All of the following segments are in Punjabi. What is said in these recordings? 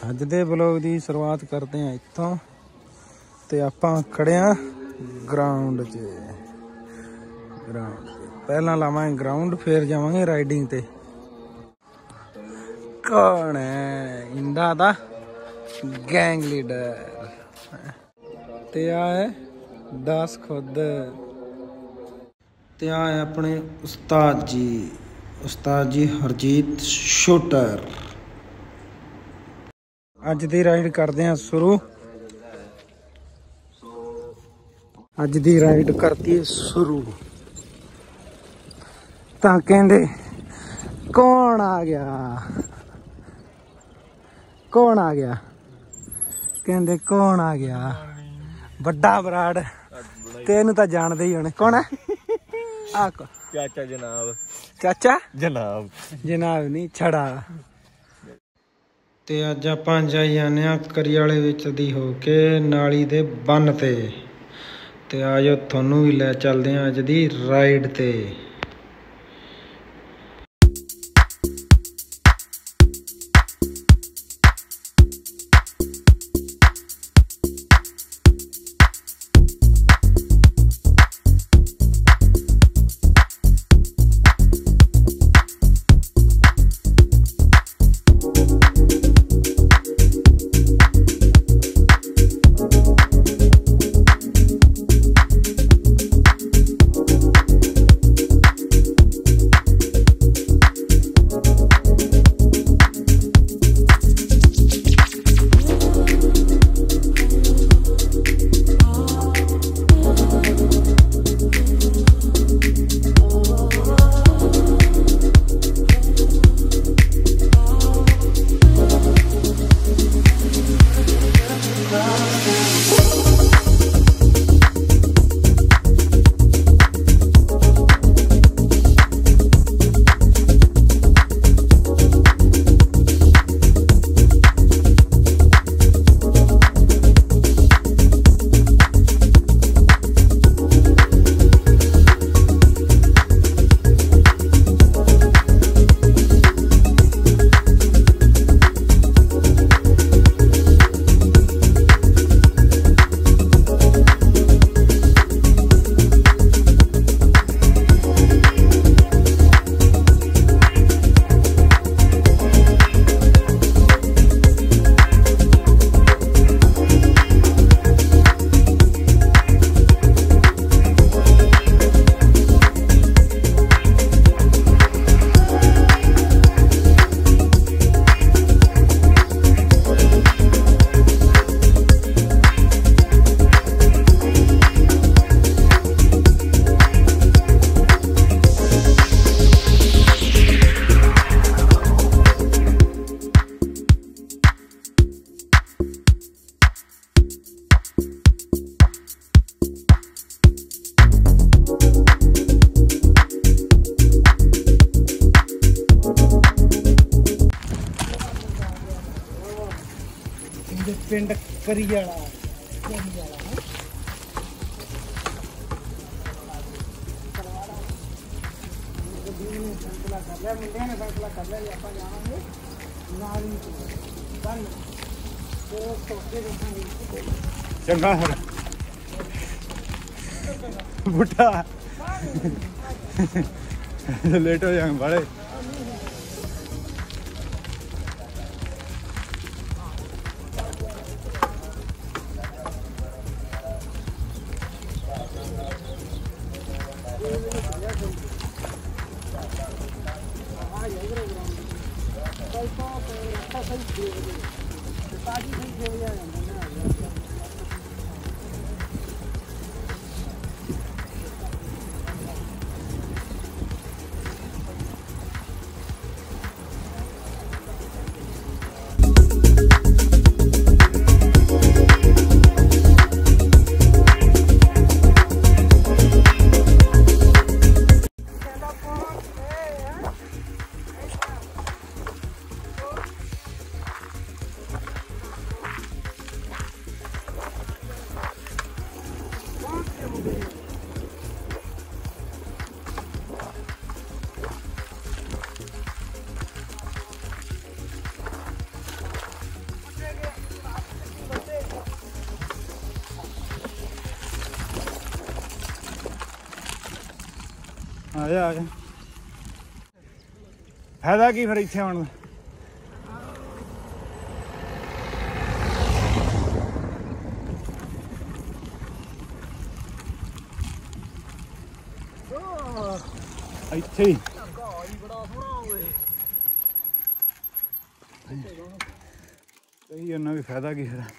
ਅੱਜ ਦੇ ਵਲੋਗ ਦੀ ਸ਼ੁਰੂਆਤ ਕਰਦੇ ਹਾਂ ਇੱਥੋਂ ਤੇ ਆਪਾਂ ਖੜੇ ਆ ਗਰਾਊਂਡ 'ਚ। ਪਹਿਲਾਂ ਲਾਵਾਂਗੇ ਗਰਾਊਂਡ, ਫਿਰ ਜਾਵਾਂਗੇ ਰਾਈਡਿੰਗ ਤੇ। कौन है इंदा दा गैंग लीडर ते आ है दास खुद ते आ है अपने उस्ताद जी हरजीत शूटर। अज दी राइड करते हैं शुरू। अज दी राइड करती है शुरू। तां कहंदे कौन आ गया, कौन आ गया, कहते कौन आ गया? बड़ा बराड़ तेन तो जानते ही होने। कौन है? चाचा जनाब। चाचा जनाब जनाब नहीं छड़ा। ते अज आपां जाई जाने करियाले विच दी हो के नाली दे बन ते आजो थोनू भी लै चलदे हैं अज दी राइड ते। पिंड करियाला चंगा बुढ़ा लेट हो जाएंगे बड़े। ਆ ਜਾ ਆ ਜਾ ਫਾਇਦਾ ਕੀ ਫਿਰ ਇੱਥੇ ਆਉਣ ਦਾ ਇੱਥੇ ਹੀ ਕਹੀ ਉਹਨਾਂ ਵੀ ਫਾਇਦਾ ਕੀ ਫਿਰ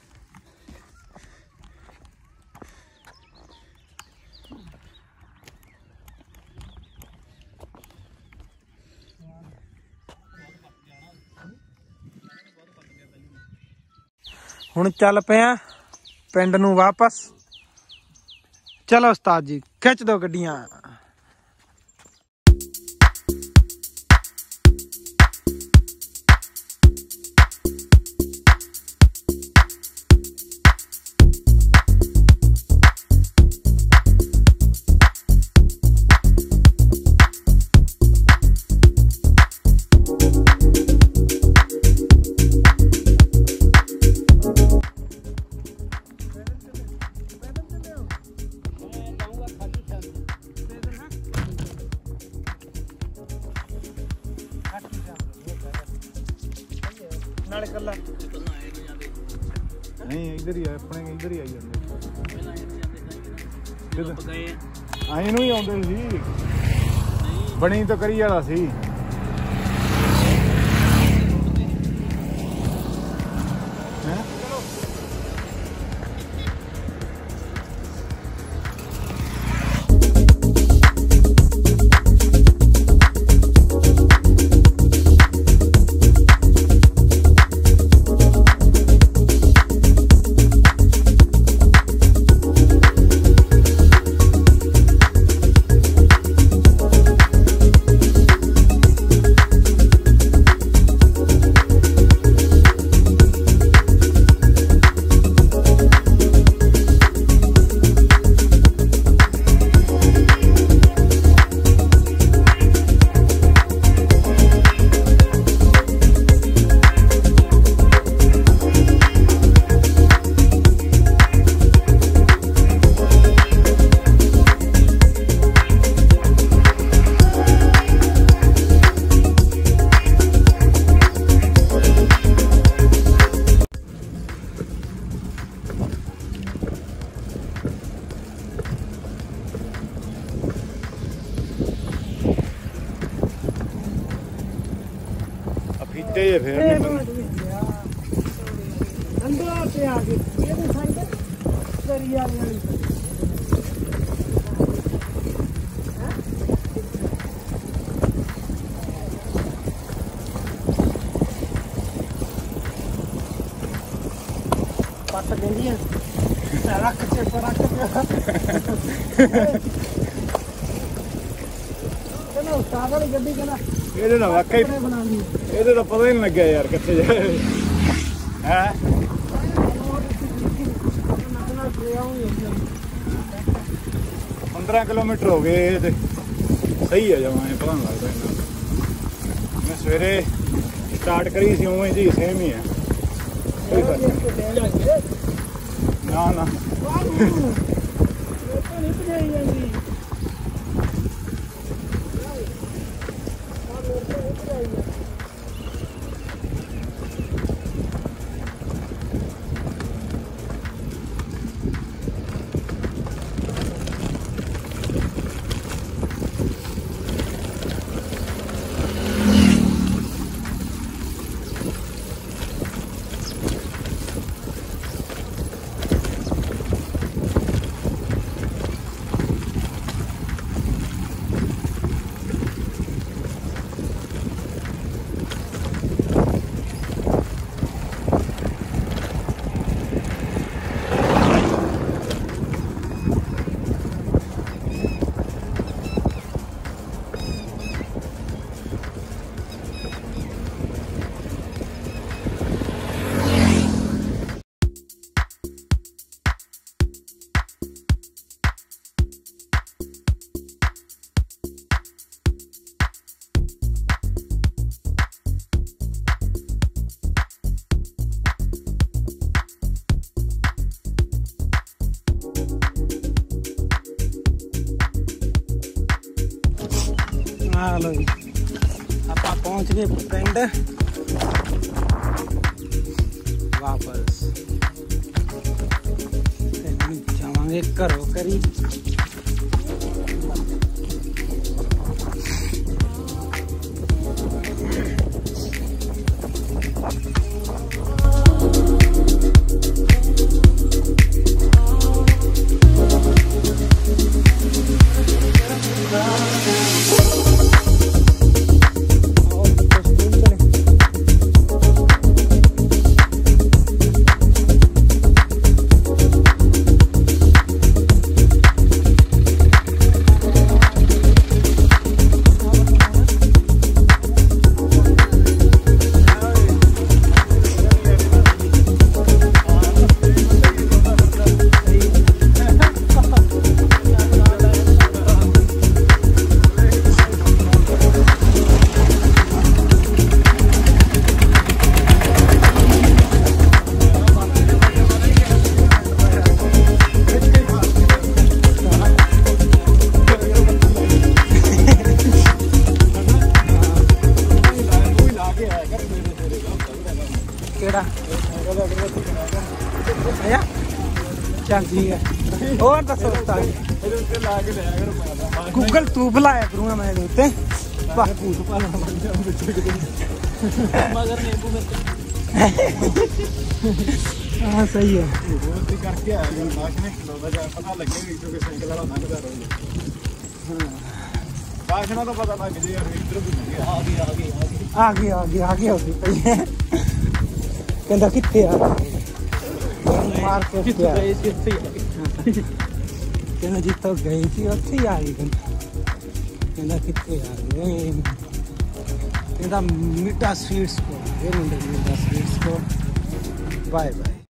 ਹੁਣ ਚੱਲ ਪਏ ਆ ਪਿੰਡ ਨੂੰ ਵਾਪਸ। ਚਲੋ ਉਸਤਾਦ ਜੀ ਖਿੱਚ ਦੋ ਗੱਡੀਆਂ। ਨਾਲੇ ਕੱਲਾ ਨਹੀਂ ਇੱਧਰ ਹੀ ਆ ਆਪਣੇ ਇੱਧਰ ਹੀ ਆਈ ਜਾਂਦੇ ਆਏ ਨੂੰ ਹੀ ਆਉਂਦੇ ਸੀ ਬਣੀ ਤਾਂ ਕਰੀ ਵਾਲਾ ਸੀ ਫੀਤੇ ਜੇ ਫੇਰ ਅੰਦਰ ਤੇ ਆ ਗਏ ਇਹਦੇ ਸਾਈਡ ਦਰਿਆ ਵਾਲੀ ਪੱਟ ਗੰਦੀਆਂ ਰੱਖ ਕੇ ਰੱਖ ਚਲੋ ਉਸਤਾਦ ਵਾਲੀ ਗੱਡੀ ਕਹਿੰਦਾ ਇਹਦੇ ਦਾ ਵਾਕਈ ਇਹਦੇ ਦਾ ਪਤਾ ਹੀ ਨਹੀਂ ਲੱਗਿਆ ਯਾਰ ਕਿੱਥੇ ਜਾ ਹੈ 15 ਕਿਲੋਮੀਟਰ ਹੋ ਗਏ ਤੇ ਸਹੀ ਆ ਜਾਵਾਂ ਇਹ ਪਤਾ ਨਹੀਂ ਲੱਗਦਾ ਇੰਨਾ ਮੈਂ ਸਵੇਰੇ ਸਟਾਰਟ ਕਰੀ ਸੀ ਉਵੇਂ ਜੀ ਸੇਮ ਹੀ ਆ ਕੋਈ ਫਰਕ ਨਹੀਂ ਨਾ ਨਾ लो जी ਆਪਾਂ ਪਹੁੰਚ ਗਏ ਪਿੰਡ ਵਾਪਸ ਤੇ ਹੁਣ ਜਾਵਾਂਗੇ ਘਰੋਂ ਕਰੀ चल ठीक है और दसो गूगल तू बुलाया करूंगा मैं उत्ते हाँ सही है आगे कहता कितने मार के कहना जितो गई थी उत्थे ही आ गई कहना कितने आ गए कहता मीठा स्वीट्स को मीठा स्वीट्स को बाय बाय।